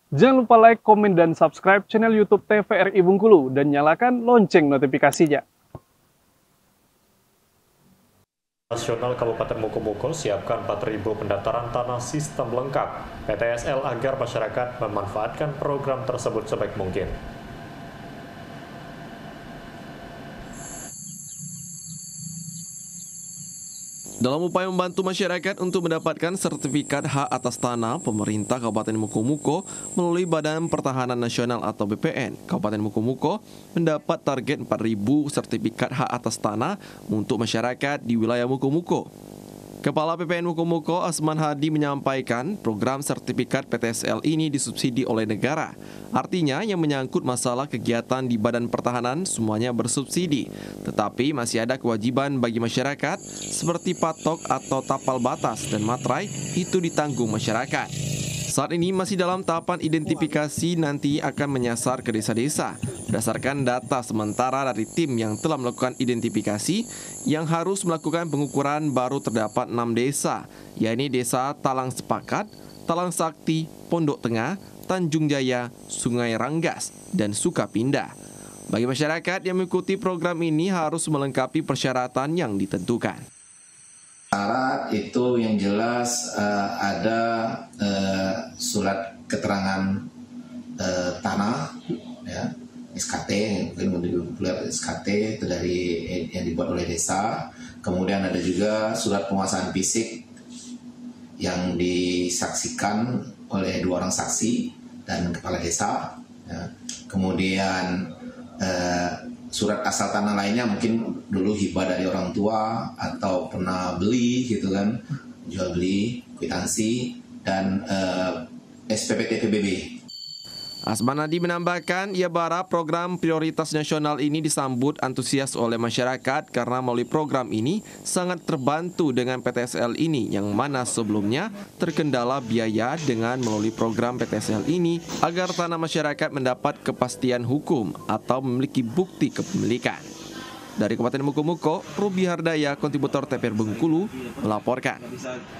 Jangan lupa like, komen, dan subscribe channel YouTube TVRI Bengkulu dan nyalakan lonceng notifikasinya. Nasional Kabupaten Mukomuko siapkan 4.000 pendaftaran tanah sistem lengkap PTSL agar masyarakat memanfaatkan program tersebut sebaik mungkin. Dalam upaya membantu masyarakat untuk mendapatkan sertifikat hak atas tanah, pemerintah Kabupaten Mukomuko melalui Badan Pertahanan Nasional atau BPN, Kabupaten Mukomuko mendapat target 4.000 sertifikat hak atas tanah untuk masyarakat di wilayah Mukomuko. Kepala BPN Mukomuko Asman Hadi menyampaikan program sertifikat PTSL ini disubsidi oleh negara. Artinya yang menyangkut masalah kegiatan di Badan Pertahanan semuanya bersubsidi. Tetapi masih ada kewajiban bagi masyarakat seperti patok atau tapal batas dan materai itu ditanggung masyarakat. Saat ini masih dalam tahapan identifikasi, nanti akan menyasar ke desa-desa. Berdasarkan data sementara dari tim yang telah melakukan identifikasi, yang harus melakukan pengukuran baru terdapat 6 desa, yakni Desa Talang Sepakat, Talang Sakti, Pondok Tengah, Tanjung Jaya, Sungai Ranggas, dan Sukapindah. Bagi masyarakat yang mengikuti program ini harus melengkapi persyaratan yang ditentukan. Syarat itu yang jelas ada surat keterangan tanah, ya, SKT, mungkin SKT itu dari yang dibuat oleh desa. Kemudian ada juga surat penguasaan fisik yang disaksikan oleh 2 orang saksi dan kepala desa. Ya. Kemudian surat asal tanah lainnya mungkin dulu hibah dari orang tua atau pernah beli gitu kan, jual beli, kwitansi, dan SPPT PBB. Asman Hadi menambahkan, ia berharap program prioritas nasional ini disambut antusias oleh masyarakat karena melalui program ini sangat terbantu dengan PTSL ini yang mana sebelumnya terkendala biaya dengan melalui program PTSL ini agar tanah masyarakat mendapat kepastian hukum atau memiliki bukti kepemilikan. Dari Kabupaten Mukomuko, Ruby Hardaya, kontributor TVRI Bengkulu, melaporkan.